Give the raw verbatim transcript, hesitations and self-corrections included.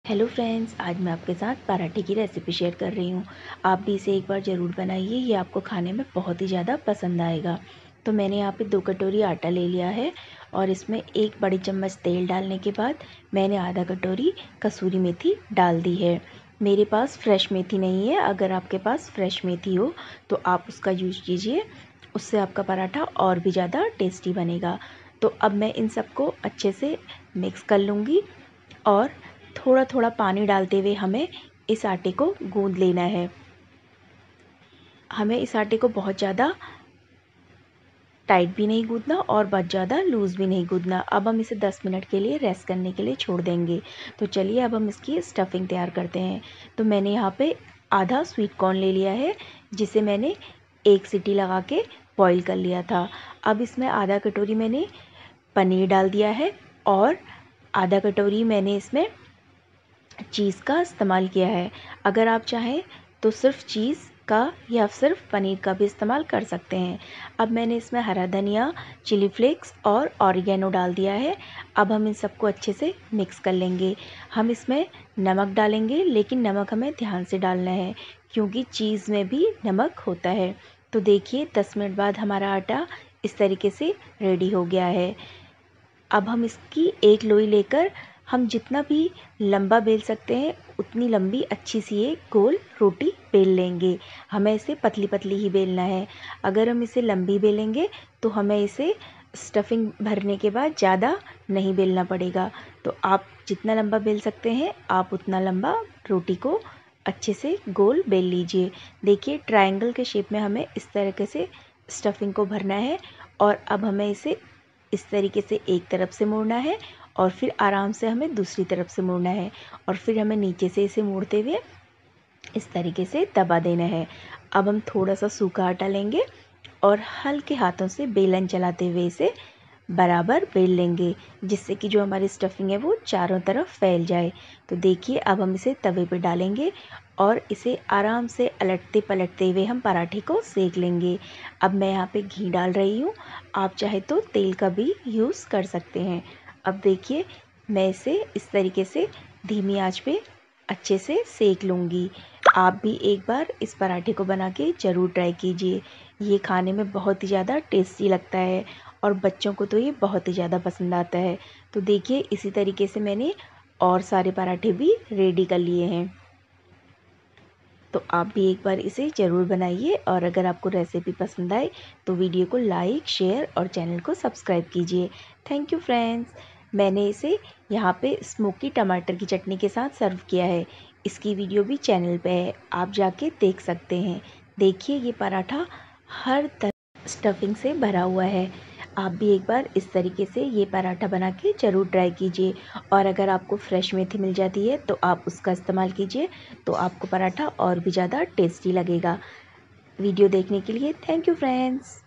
Hello friends, आज मैं आपके साथ पराठे की रेसिपी शेयर कर रही हूँ। आप भी इसे एक बार ज़रूर बनाइए, ये आपको खाने में बहुत ही ज़्यादा पसंद आएगा। तो मैंने यहाँ पे दो कटोरी आटा ले लिया है और इसमें एक बड़ी चम्मच तेल डालने के बाद मैंने आधा कटोरी कसूरी मेथी डाल दी है। मेरे पास फ्रेश मेथी नहीं है, अगर आपके पास फ्रेश मेथी हो तो आप उसका यूज़ कीजिए, उससे आपका पराठा और भी ज़्यादा टेस्टी बनेगा। तो अब मैं इन सबको अच्छे से मिक्स कर लूँगी और थोड़ा थोड़ा पानी डालते हुए हमें इस आटे को गूंद लेना है। हमें इस आटे को बहुत ज़्यादा टाइट भी नहीं गूंदना और बहुत ज़्यादा लूज़ भी नहीं गूंदना। अब हम इसे दस मिनट के लिए रेस्ट करने के लिए छोड़ देंगे। तो चलिए अब हम इसकी स्टफिंग तैयार करते हैं। तो मैंने यहाँ पे आधा स्वीट कॉर्न ले लिया है, जिसे मैंने एक सीटी लगा के बॉईल कर लिया था। अब इसमें आधा कटोरी मैंने पनीर डाल दिया है और आधा कटोरी मैंने इसमें चीज़ का इस्तेमाल किया है। अगर आप चाहें तो सिर्फ चीज़ का या सिर्फ पनीर का भी इस्तेमाल कर सकते हैं। अब मैंने इसमें हरा धनिया, चिली फ्लेक्स और ऑरिगेनो डाल दिया है। अब हम इन सबको अच्छे से मिक्स कर लेंगे। हम इसमें नमक डालेंगे, लेकिन नमक हमें ध्यान से डालना है क्योंकि चीज़ में भी नमक होता है। तो देखिए दस मिनट बाद हमारा आटा इस तरीके से रेडी हो गया है। अब हम इसकी एक लोई लेकर हम जितना भी लंबा बेल सकते हैं उतनी लंबी अच्छी सी एक गोल रोटी बेल लेंगे। हमें इसे पतली पतली ही बेलना है। अगर हम इसे लंबी बेलेंगे तो हमें इसे स्टफिंग भरने के बाद ज़्यादा नहीं बेलना पड़ेगा। तो आप जितना लंबा बेल सकते हैं आप उतना लंबा रोटी को अच्छे से गोल बेल लीजिए। देखिए ट्रायंगल के शेप में हमें इस तरीके से स्टफिंग को भरना है और अब हमें इसे इस तरीके से एक तरफ से मोड़ना है और फिर आराम से हमें दूसरी तरफ से मोड़ना है और फिर हमें नीचे से इसे मोड़ते हुए इस तरीके से दबा देना है। अब हम थोड़ा सा सूखा आटा लेंगे और हल्के हाथों से बेलन चलाते हुए इसे बराबर बेल लेंगे, जिससे कि जो हमारी स्टफिंग है वो चारों तरफ फैल जाए। तो देखिए अब हम इसे तवे पे डालेंगे और इसे आराम से अलटते पलटते हुए हम पराठे को सेक लेंगे। अब मैं यहाँ पे घी डाल रही हूँ, आप चाहे तो तेल का भी यूज़ कर सकते हैं। अब देखिए मैं इसे इस तरीके से धीमी आंच पे अच्छे से सेक लूँगी। आप भी एक बार इस पराठे को बना के ज़रूर ट्राई कीजिए। ये खाने में बहुत ही ज़्यादा टेस्टी लगता है और बच्चों को तो ये बहुत ही ज़्यादा पसंद आता है। तो देखिए इसी तरीके से मैंने और सारे पराठे भी रेडी कर लिए हैं। तो आप भी एक बार इसे ज़रूर बनाइए और अगर आपको रेसिपी पसंद आए तो वीडियो को लाइक, शेयर और चैनल को सब्सक्राइब कीजिए। Thank you friends. मैंने इसे यहाँ पे स्मोकी टमाटर की चटनी के साथ सर्व किया है। इसकी वीडियो भी चैनल पे है, आप जाके देख सकते हैं। देखिए ये पराठा हर तरह स्टफिंग से भरा हुआ है। आप भी एक बार इस तरीके से ये पराठा बना के ज़रूर ट्राई कीजिए और अगर आपको फ्रेश मेथी मिल जाती है तो आप उसका इस्तेमाल कीजिए, तो आपको पराठा और भी ज़्यादा टेस्टी लगेगा। वीडियो देखने के लिए थैंक यू फ्रेंड्स।